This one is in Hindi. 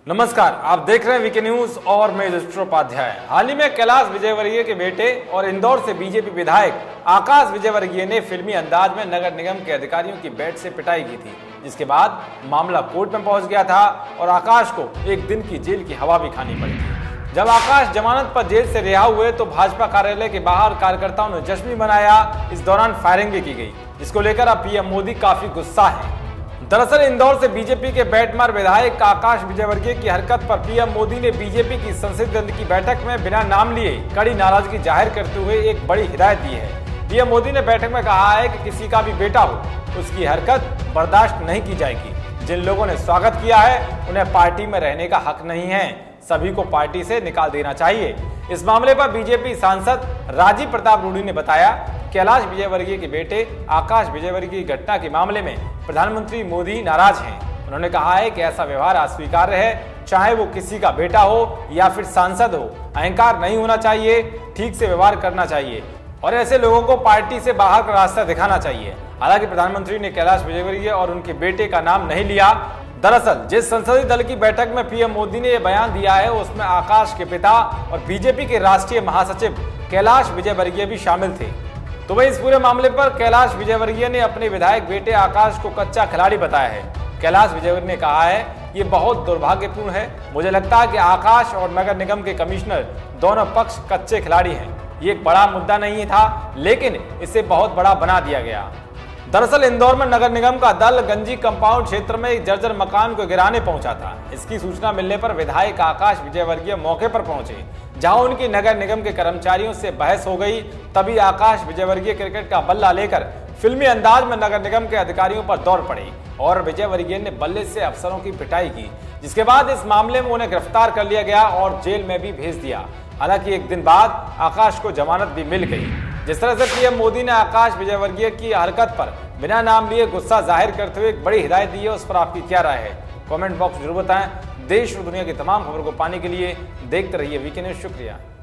नमस्कार, आप देख रहे हैं वीके न्यूज और मैं युधिष्ठिर उपाध्याय। हाल ही में कैलाश विजयवर्गीय के बेटे और इंदौर से बीजेपी विधायक आकाश विजयवर्गीय ने फिल्मी अंदाज में नगर निगम के अधिकारियों की बेड से पिटाई की थी, जिसके बाद मामला कोर्ट में पहुंच गया था और आकाश को एक दिन की जेल की हवा भी खानी पड़ी थी। जब आकाश जमानत पर जेल से रिहा हुए तो भाजपा कार्यालय के बाहर कार्यकर्ताओं ने जश्न भी मनाया। इस दौरान फायरिंग भी की गई, जिसको लेकर अब पीएम मोदी काफी गुस्सा है। दरअसल इंदौर से बीजेपी के बैटमार विधायक आकाश विजयवर्गीय की हरकत पर पीएम मोदी ने बीजेपी की संसदीय दल की बैठक में बिना नाम लिए कड़ी नाराजगी जाहिर करते हुए एक बड़ी हिदायत दी है। पीएम मोदी ने बैठक में कहा है कि किसी का भी बेटा हो उसकी हरकत बर्दाश्त नहीं की जाएगी। जिन लोगों ने स्वागत किया है उन्हें पार्टी में रहने का हक नहीं है, सभी को पार्टी से निकाल देना चाहिए। इस मामले पर बीजेपी सांसद राजीव प्रताप रूडी ने बताया, कैलाश विजयवर्गीय के बेटे आकाश विजयवर्गीय की घटना के मामले में प्रधानमंत्री मोदी नाराज हैं। उन्होंने कहा है कि ऐसा व्यवहार अस्वीकार्य है, चाहे वो किसी का बेटा हो या फिर सांसद हो। अहंकार नहीं होना चाहिए, ठीक से व्यवहार करना चाहिए और ऐसे लोगों को पार्टी से बाहर का रास्ता दिखाना चाहिए। हालांकि प्रधानमंत्री ने कैलाश विजयवर्गीय और उनके बेटे का नाम नहीं लिया। दरअसल जिस संसदीय दल की बैठक में पीएम मोदी ने यह बयान दिया है उसमें आकाश के पिता और बीजेपी के राष्ट्रीय महासचिव कैलाश विजयवर्गीय भी शामिल थे। तो वही इस पूरे मामले पर कैलाश विजयवर्गीय ने अपने विधायक बेटे आकाश को कच्चा खिलाड़ी बताया है। कैलाश विजयवर्गीय ने कहा है, ये बहुत दुर्भाग्यपूर्ण है। मुझे लगता है कि आकाश और नगर निगम के कमिश्नर दोनों पक्ष कच्चे खिलाड़ी हैं। ये एक बड़ा मुद्दा नहीं था, लेकिन इसे बहुत बड़ा बना दिया गया। दरअसल इंदौर में नगर निगम का दल गंजी कंपाउंड क्षेत्र में एक जर्जर मकान को गिराने पहुंचा था। इसकी सूचना मिलने पर विधायक आकाश विजयवर्गीय मौके पर पहुंचे, जहां उनकी नगर निगम के कर्मचारियों से बहस हो गई। तभी आकाश विजयवर्गीय क्रिकेट का बल्ला लेकर फिल्मी अंदाज में नगर निगम के अधिकारियों पर दौड़ पड़े और विजयवर्गीय ने बल्ले से अफसरों की पिटाई की, जिसके बाद इस मामले में उन्हें गिरफ्तार कर लिया गया और जेल में भी भेज दिया। हालांकि एक दिन बाद आकाश को जमानत भी मिल गई। जिस तरह से पीएम मोदी ने आकाश विजयवर्गीय की हरकत पर बिना नाम लिए गुस्सा जाहिर करते हुए एक बड़ी हिदायत दी है, उस पर आपकी क्या राय है? कमेंट बॉक्स जरूर बताएं। देश और दुनिया की तमाम खबरों को पाने के लिए देखते रहिए वीके न्यूज। शुक्रिया।